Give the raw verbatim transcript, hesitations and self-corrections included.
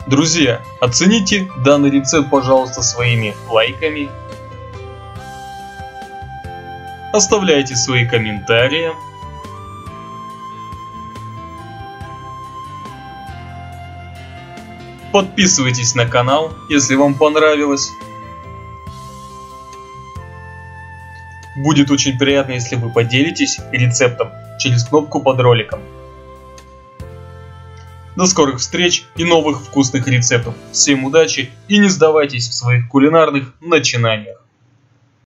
Друзья, оцените данный рецепт, пожалуйста, своими лайками. Оставляйте свои комментарии. Подписывайтесь на канал, если вам понравилось. Будет очень приятно, если вы поделитесь рецептом через кнопку под роликом. До скорых встреч и новых вкусных рецептов. Всем удачи и не сдавайтесь в своих кулинарных начинаниях.